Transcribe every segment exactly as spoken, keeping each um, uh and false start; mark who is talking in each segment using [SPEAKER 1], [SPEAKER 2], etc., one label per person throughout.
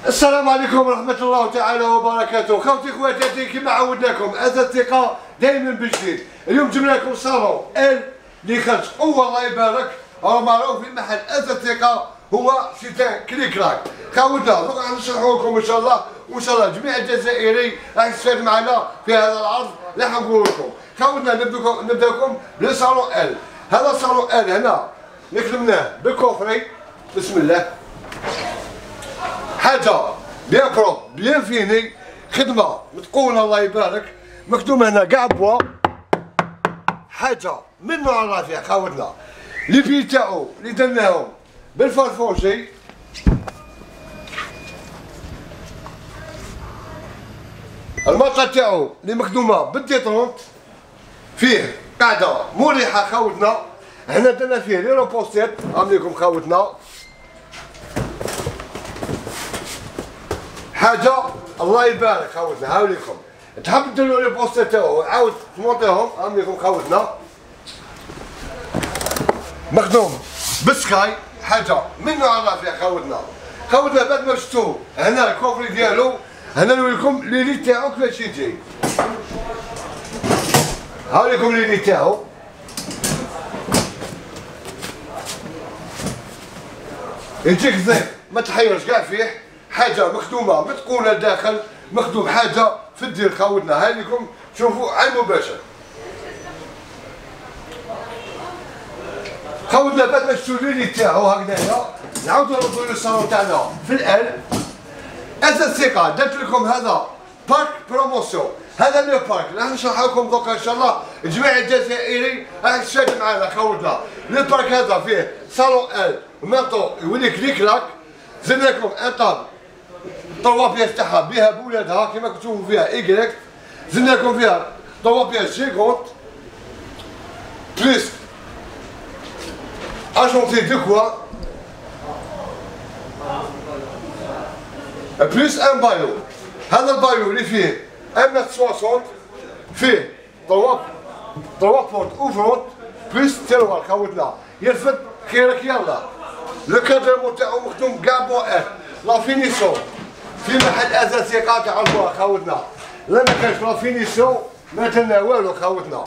[SPEAKER 1] السلام عليكم ورحمة الله تعالى وبركاته. خوتي خواتاتي كما عودناكم هذا الثقة دائما بجديد. اليوم جبنا لكم صالون ال اللي خرج والله يبارك راه معروف في محل هذا الثقة هو سيتان كليك راك. خاوتنا دوك راح نشرحوا لكم ان شاء الله وان شاء الله جميع الجزائري راح يستفاد معنا في هذا العرض اللي راح نقول لكم. خاوتنا نبداكم نبداكم بصالون ال. هذا صالون ال هنا نخدمناه بالكوفري بسم الله. حاجه بيان بروب بيان فيني خدمه متقونه الله يبارك مخدوم هنا كاع بوا حاجه من نوع الرفيع. خاوتنا لي بي تاعو اللي درناهم بالفرفونجي المطه تاعو اللي مخدومه بالديترونت فيه قاعده مريحه. خاوتنا هنا درنا فيه لي روبوستيت عامليكم خاوتنا حاجه الله يبارك. خاوتنا هاوليكم تحب ديروا لي بوستر تاعو عاود تمونطيهم عامليكم خاوتنا مخدوم بالسكاي حاجه من نوع الرفيع. خاوتنا خاوتنا بعد ما شفتوه هنا الكوفري ديالو هنا نوريكم لي لي تاعو كيفاش يجي. هاوليكم لي لي تاعو يجيك زين ما تحيرش كاع فيه. حاجه مخدومه متقونه داخل مخدوم حاجه في الدير. خاوتنا هاي لكم شوفوا عين مباشر. خاوتنا بعد ما شفتوا الليلي تاعو هكذايا نعاودو نردو للصالون تاعنا في الال. هذا الثقه درت لكم هذا بارك بروموسيون. هذا لو بارك راح نشرح لكم دوكا ان شاء الله الجميع الجزائري راح يستفاد معنا. خاوتنا لو بارك هذا فيه صالون ال وميطو يولي كليك كلاك. زدنا لكم ان طاب طوا بياس تاعها بها بولادها كيما كتشوفوا فيها ايكغيك. زدنا لكم فيها طوا بياس جيغونت بليس اجونتي دو كوا بليس ان بايو. هذا البايو اللي فيه واحد متر ستين فيه طوا طوا بورت اوفرونت بليس تيروار. خاوتنا يرفد خيرك يلا. لو كادرمون تاعو مخدوم كاع بوات لا فينيسيون في محل هذا ثقة تعرفوها. خاوتنا لا ما كانش لا فينيسيون ما درنا والو. خاوتنا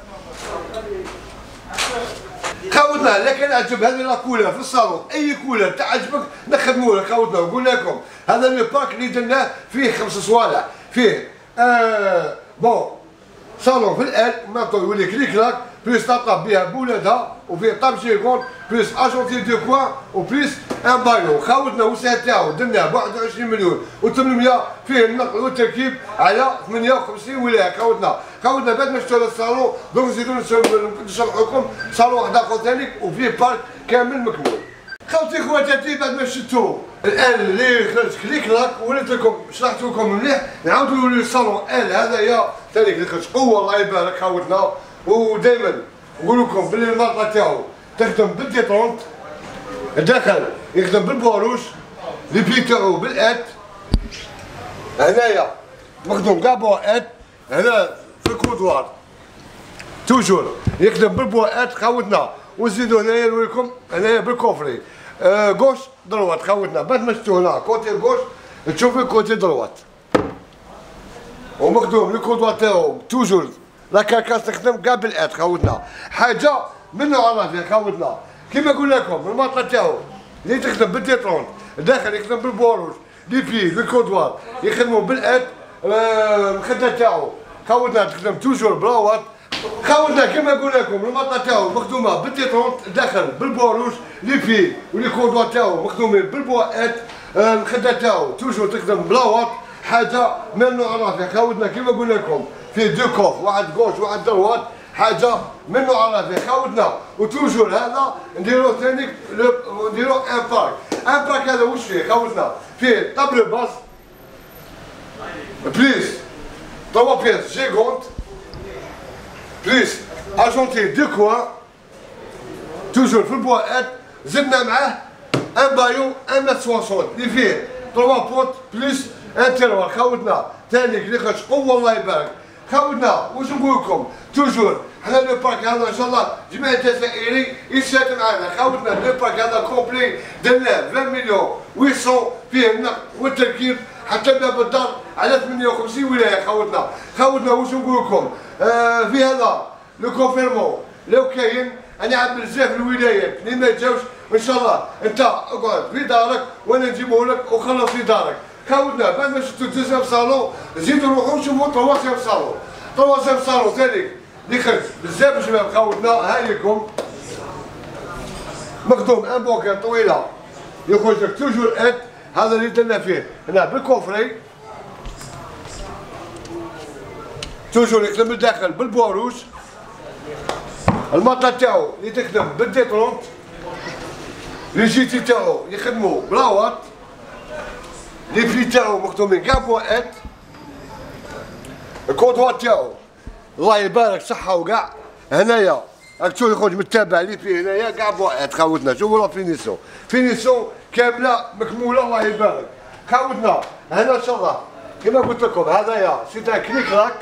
[SPEAKER 1] خاوتنا الا كان عجب هذه لا كولر في الصالون اي كولر تعجبك نخدموا لك. خاوتنا وقلنا لكم هذا لو باك اللي درناه فيه خمس صوالح فيه آه بون صالون في الال ماطو يولي كليك كلاك بليس تطاب بها بولادها وفيه طاب جيغون بليس اجونتي دو كوا وبليس ان بايو. خاوتنا الوسع تاعو درناه ب واحد وعشرين مليون وثمانمية فيه النقل والتركيب على ثمانية وخمسين ولايه. خاوتنا خاوتنا بعد ما شفتوا هذا الصالون دوك نزيدو نشرحوا لكم صالون واحد اخر ثاني وفيه بارك كامل مكمول. خوتي خواتاتي بعد ما شفتوا الان اللي خرج كليك لاك وليت لكم شرحت لكم مليح نعاودوا نولي الصالون ال هذايا ثاني اللي خرج قوه الله يبارك. خاوتنا ودائما نقول لكم بلي الماركه تاعو تخدم بالديتونت الداخل يخدم بالبواروش لي بي تاعو بالات هنايا مخدوم كاع بواات هنا في الكودوار توجور يخدم بالبواات. خاوتنا ونزيدو هنايا نوريكم هنايا بالكوفري آه غوش دروات. خاوتنا بعد ما شفتو هنا كوتي غوش تشوفي كوتي دروات ومخدوم الكودوار تاعو توجور لا كاركاس تخدم كاع بالات. خاوتنا حاجه من نوع الرفيع. خاوتنا كيما قلنا لكم المطلة تاعو اللي تخدم بالديترونت الداخل يخدم بالبوروش لي بي بالكودوار يخدموا بالات. المخده تاعو خاوتنا تخدم توجور بلاوات. خاوتنا كيما قلنا لكم المطلة تاعو مخدومه بالديترونت الداخل بالبوروش لي بي ولي كودوار تاعو مخدومين بالبواات. المخده تاعو توجور تخدم بلاوات حاجه من نوع الرفيع. خاوتنا كيما قلنا لكم فيه دو كوف واحد غوش واحد دروات حاجه من نوع الرفيع. خاوتنا وتوجور هذا نديرو ثاني نديرو ان بارك. ان بارك هذا واش فيه؟ خاوتنا فيه طابلو باس بليس طوا بياس جيغونت بليس اجونتي دو كوا توجور في البواات. زدنا معاه ان بايو واحد متر ستين اللي فيه طوا بوت بليس ان تيروار. خاوتنا ثاني اللي خرج قوه الله يبارك. خاوتنا واش نقول لكم توجور حنا لو بارك هذا ان شاء الله جميع الجزائري يشارك معنا. خاوتنا لو بارك هذا كومبلي درناه عشرين مليون وثمانمائة فيه النقل والتركيب حتى باب الدار على ثمانية وخمسين ولايه. خاوتنا خاوتنا واش نقول لكم آه في هذا لو كونفيرمون لو كاين انا عاد بزاف الولايات اللي ما جاوش ان شاء الله انت اقعد في دارك وانا نجيبه لك وخلص في دارك. خاوتنا بعد ما شفتوا دوزيام صالون زيدوا روحوا شوفوا تروازيام صالون. تروازيام صالون ثاني اللي خرج بزاف شباب. خاوتنا ها لكم مخدوم ان بوكان طويله يخرج لك توجور ات. هذا اللي درنا فيه هنا بالكوفري توجور يخدم من الداخل بالبواروش. المطا تاعو اللي تخدم بالديترونت. لي جيتي تاعو يخدموا بلاوات. لي بلي تاعو مخدومين كاع بوات. الكودوار تاعو الله يبارك صحة وكاع. هنايا راك تشوف يخرج متابع لي فيه هنايا كاع بوات. خاوتنا شوفوا لا فينيسيون فينيسيون كاملة مكمولة الله يبارك. خاوتنا هنا ان شاء الله كما قلت لكم هذايا سي تاع كليك راك.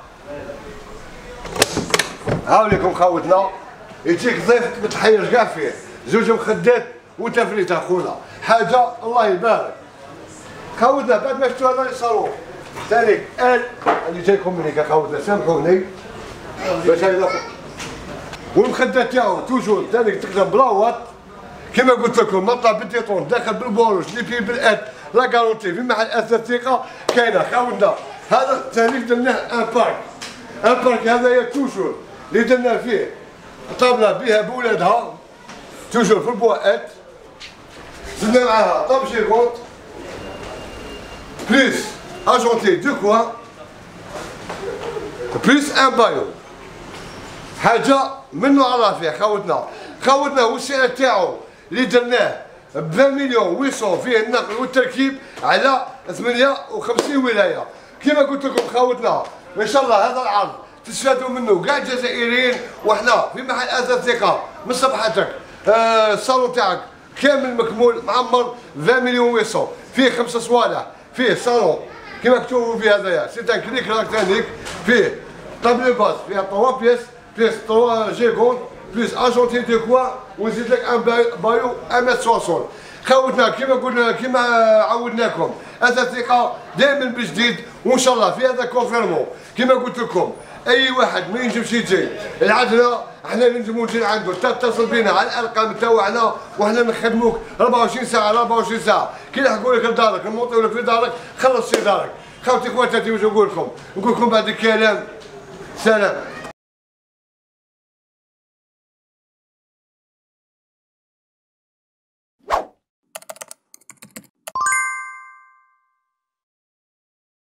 [SPEAKER 1] هاوليكم خاوتنا يجيك ضيف ما تحيرش كاع فيه. زوج مخدات وتفريته خونا حاجه الله يبارك. خاوتنا بعد ما شفتوا هذا الصالون ثاني ال اللي جايكم منك خاوتنا سامحوني باش هذا والمخدات تاعو توجور ثاني تخدم بلاوات كما قلت لكم مطلع بالديتون داخل بالبولوش اللي فيه بالات لا كارونتي في محل اثاث ثقه كاينه. خاوتنا هذا ثاني درناه ان بارك. ان بارك هذايا توجور اللي درنا فيه طابله بها بولادها توجور في البواءات. زدنا معاها طاب جيغونت بليس اجونتي دو كوا بليس ان بايو. حاجه منو على فيها. خاوتنا خاوتنا والسعر تاعو اللي درناه ب عشرين مليون وثمانمائة فيه النقل والتركيب على ثمانية وخمسين ولايه. كما قلت لكم خاوتنا ان شاء الله هذا العرض تستفادوا منه كاع الجزائريين. وحنا في محل اثاث ثقه من صفحتك آه الصالون تاعك كامل مكمول معمر عشرين مليون وثمانمائة فيه خمسه صوالح. فيه صالون كما تشوفوا في هذايا سي تان كليك راك تانيك. فيه طابلو باس فيها ثلاث بيس بليس ثلاث جيغون بليس اجونتي دو كوا ونزيد لك ان بايو واحد متر وستين. خاوتنا كما قلنا كما عودناكم اثاث ثقه دائما بجديد وان شاء الله في هذا كونفيرمون. كما قلت لكم اي واحد ما ينجمش يجي العدله احنا ننجمو نجي عنده تتصل بنا على الارقام تاعنا وحنا نخدموك أربعة وعشرين ساعه على أربعة وعشرين سااعه. كي نحكوا لك لدارك نموطيو لك في دارك خلص في دارك. خوتي خواتاتي واش نقول لكم نقول لكم بعد الكلام سلام.